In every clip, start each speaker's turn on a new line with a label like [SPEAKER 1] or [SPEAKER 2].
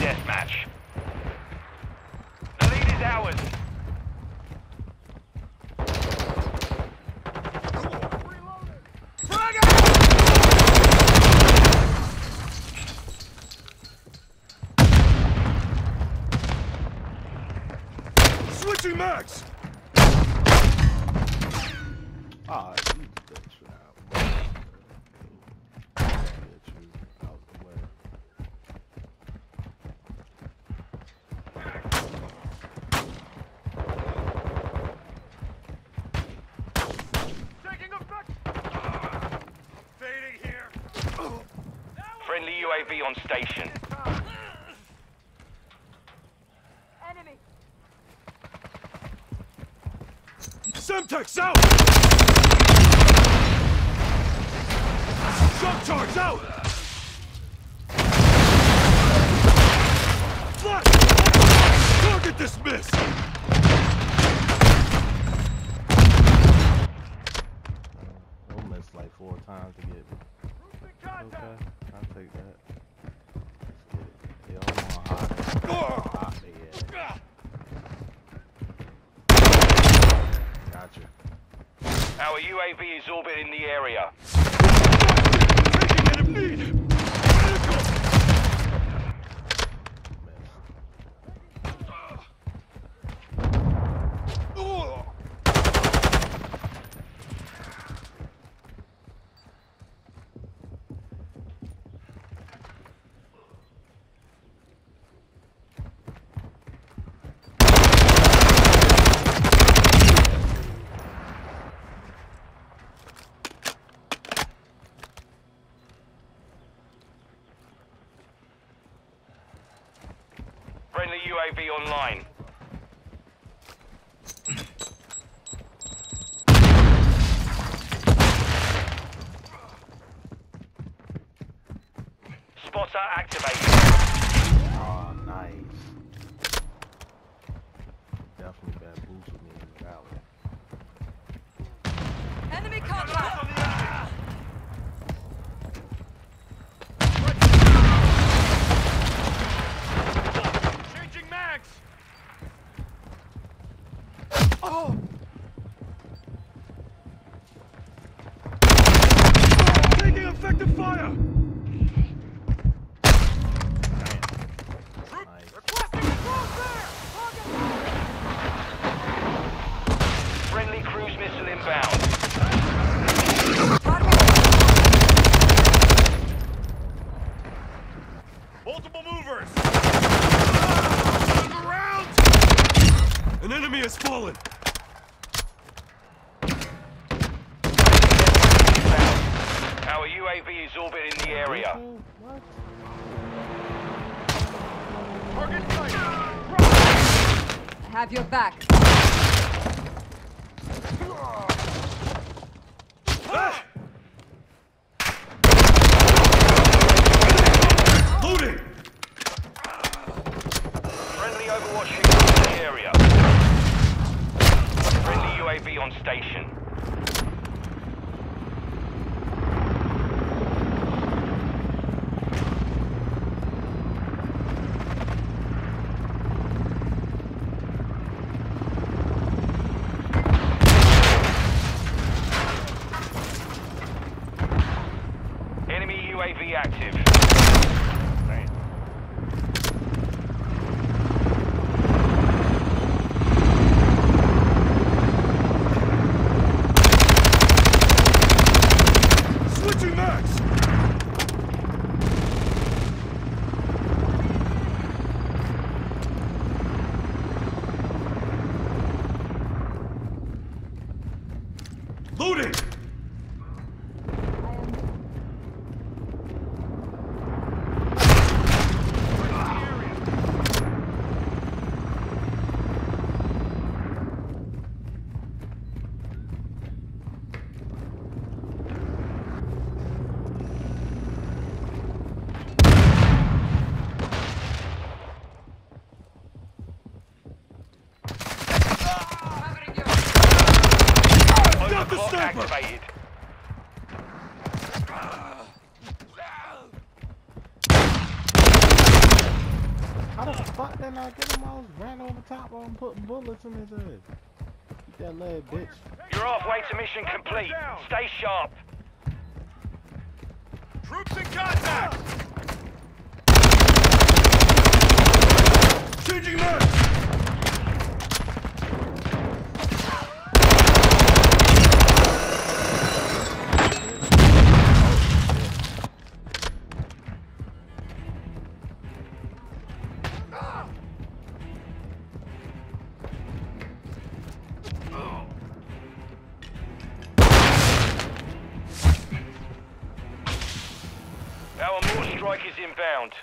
[SPEAKER 1] deathmatch. The lead is ours.
[SPEAKER 2] Switching max!
[SPEAKER 3] Ah, you bitch out. Get you out the way.
[SPEAKER 2] Taking effect! Fading here.
[SPEAKER 1] Friendly UAV on station.
[SPEAKER 4] Enemy.
[SPEAKER 2] Semtex out! Shock charge out! Flash! Target dismissed!
[SPEAKER 3] We'll miss like 4 times to get me. Okay, I'll take that. Let's get it. They all want hot they at. Gotcha.
[SPEAKER 1] Our UAV is orbiting the area.
[SPEAKER 2] Taking it if need! Medical!
[SPEAKER 1] Friendly UAV online. Spotter activated.
[SPEAKER 3] Oh, nice. Definitely bamboozled me in the valley.
[SPEAKER 4] Enemy contact.
[SPEAKER 2] Changing mags! Taking effective fire!
[SPEAKER 3] Nice.
[SPEAKER 2] Requesting close there!
[SPEAKER 1] Friendly cruise missile inbound.
[SPEAKER 2] Multiple movers! Around! An enemy has fallen!
[SPEAKER 1] Our UAV is orbiting the area.
[SPEAKER 3] What?
[SPEAKER 2] Target sight!
[SPEAKER 4] I have your back.
[SPEAKER 2] Ah! Loading!
[SPEAKER 1] Friendly Overwatch in the area. Friendly UAV on station.
[SPEAKER 3] How the fuck did I get him? I was ran over top of him, putting bullets in his head. Get that leg, bitch.
[SPEAKER 1] You're halfway to mission complete. Stay sharp.
[SPEAKER 2] Troops in contact! Changing mags!
[SPEAKER 1] Our more strike is inbound.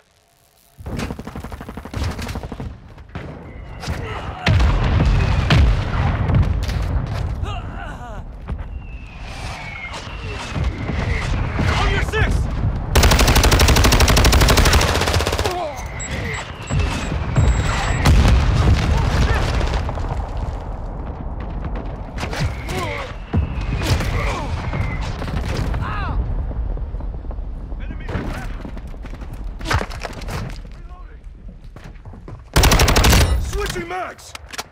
[SPEAKER 2] On your six! Enemy attack! Reloading! Switching mags!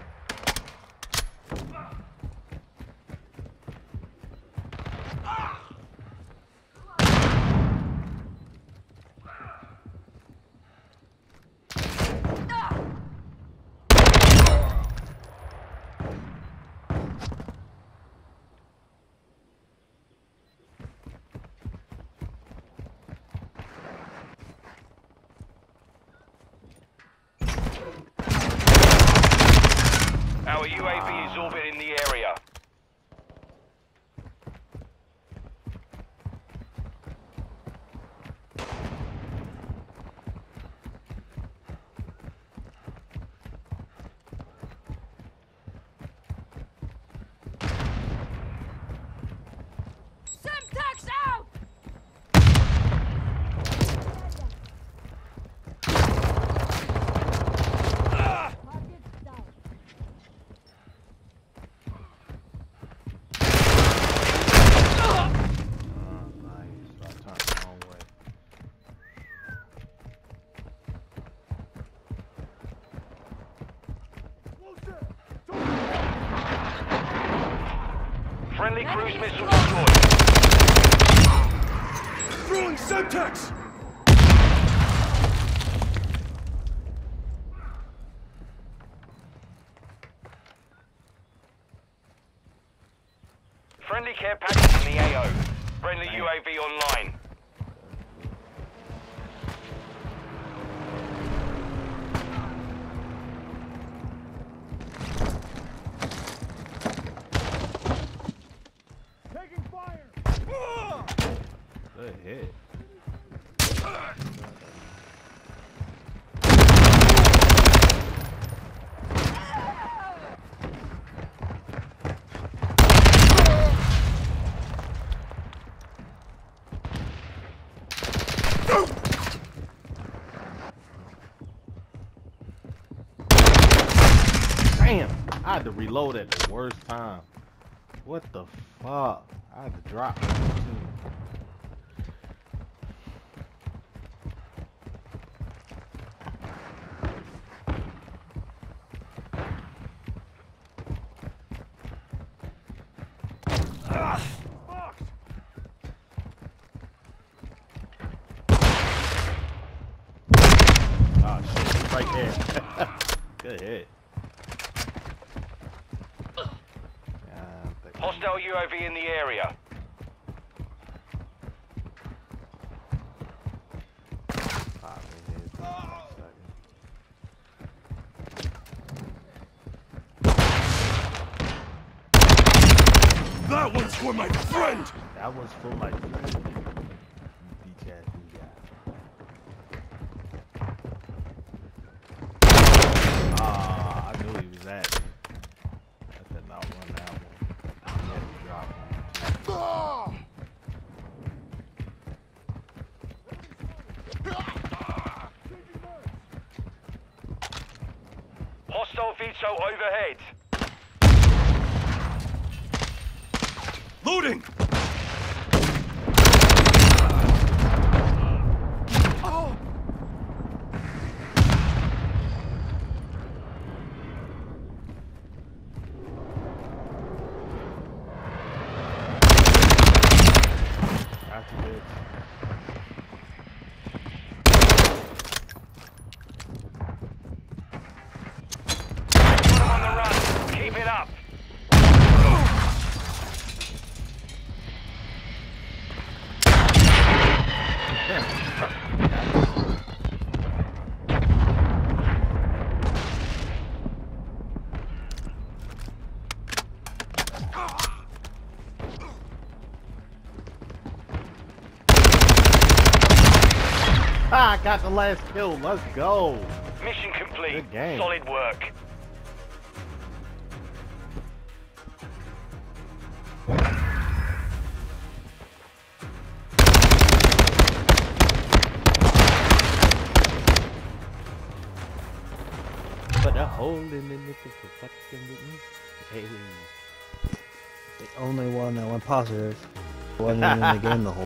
[SPEAKER 1] Our UAV is orbiting the area.
[SPEAKER 4] Semtex out!
[SPEAKER 3] Nice. I turned the wrong way.
[SPEAKER 1] Friendly cruise missile deployed.
[SPEAKER 2] Throwing Semtex!
[SPEAKER 1] Friendly care package in the AO. Friendly UAV online.
[SPEAKER 2] Taking fire!
[SPEAKER 3] Good hit. Damn! I had to reload at the worst time. What the fuck? I had to drop.
[SPEAKER 2] Fucked!
[SPEAKER 3] Oh shit, right there. Good hit.
[SPEAKER 1] Hostile UAV in the area.
[SPEAKER 3] Pop in here for a second.
[SPEAKER 2] That one's for my friend!
[SPEAKER 3] That was for my friend. Beach ass guy. Ah, I knew he was at me. I did not run that one. He had to drop one too.
[SPEAKER 1] Hostile Vito overhead.
[SPEAKER 2] Loading!
[SPEAKER 3] got the last kill. Let's go.
[SPEAKER 1] Mission complete.
[SPEAKER 3] Good game.
[SPEAKER 1] Solid work.
[SPEAKER 3] Put a hole in the nickel for fucking with me. Hey.
[SPEAKER 5] The only one that went positive wasn't even in the game the whole